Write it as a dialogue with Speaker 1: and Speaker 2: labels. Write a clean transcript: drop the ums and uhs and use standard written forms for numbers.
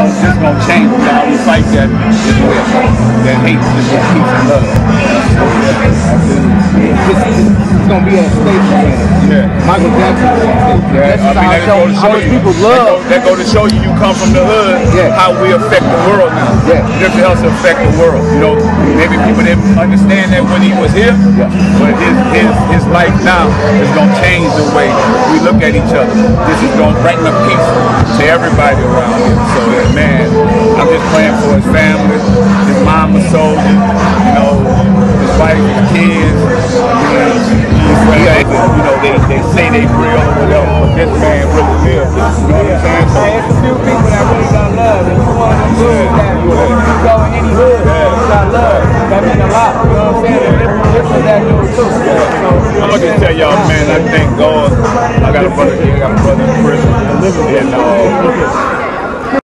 Speaker 1: just gonna change. We gotta recite that as well. That hate is just peace and love.
Speaker 2: It's gonna be a statement.
Speaker 1: Yeah.
Speaker 2: Michael Jackson.
Speaker 1: Yeah. I mean,
Speaker 2: how much people love.
Speaker 1: That go to show you come from the hood.
Speaker 2: Yeah.
Speaker 1: How we affect the world now.
Speaker 2: Yeah.
Speaker 1: Nipsey Hussle affect the world. You know, maybe people didn't understand that when he was here.
Speaker 2: Yeah.
Speaker 1: But his life now is gonna change the way we look at each other. This is gonna bring the peace to everybody around here. So man, I'm just praying for his family. His mom was soldier. You know, his wife, his kids. You know, they say they real or whatever, but this man really lives. You know what I'm saying? So,
Speaker 2: it's a few people that really got love, and you want to do that. You go in any hood, you got love. That means a lot. You know what I'm saying? This is that dude too. So,
Speaker 1: I'm gonna just tell y'all, man, I thank God. I got a brother here, I got a brother in prison, and